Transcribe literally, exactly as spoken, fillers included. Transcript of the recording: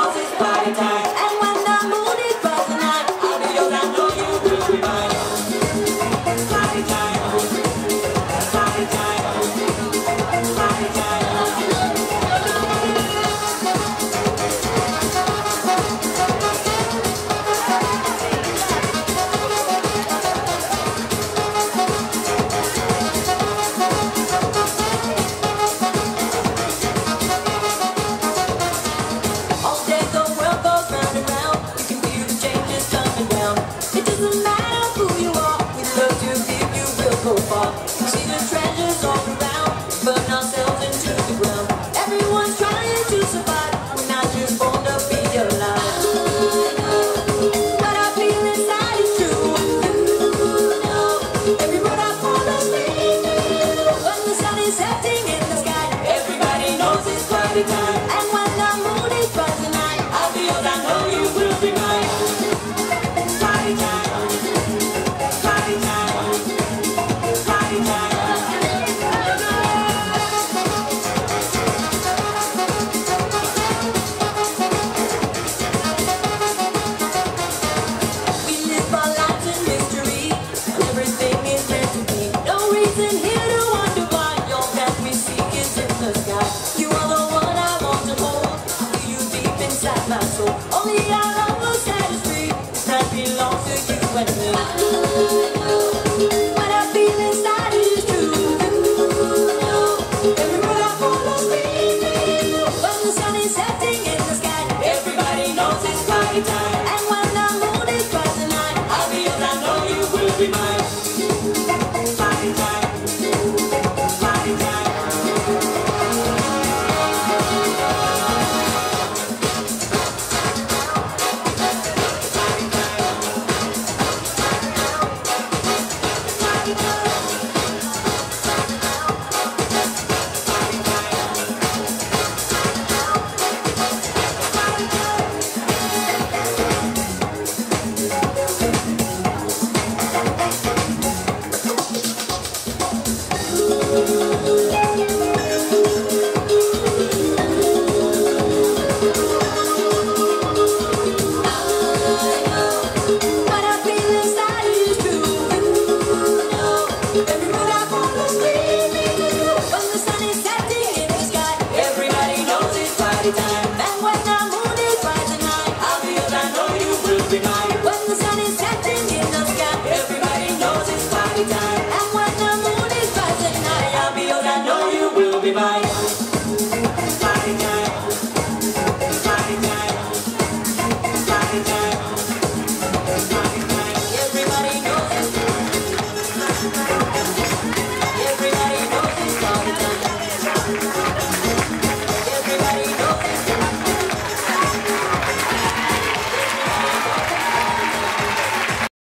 knows it's party time. And when the moon is bright tonight, I'll be yours, I know you will be mine. Party time, party time, party time. Go far. See the treasures all around, burn ourselves into the ground. Everyone's trying to survive. We're not just born to be alive. What I feel inside is true. Every word I fall asleep. When the sun is setting in the sky, everybody knows it's party time. And when the moon is bright tonight, I'll be yours, I know you will be mine. Party time, party time. Only our love will set us free. That belongs to you and me. What I feel inside is true. Every word I fall asleep. When the sun is setting in the sky, everybody knows it's party time. And when the moon is bright tonight, I'll be yours, I know you will be mine. Party time, party time. Be mine.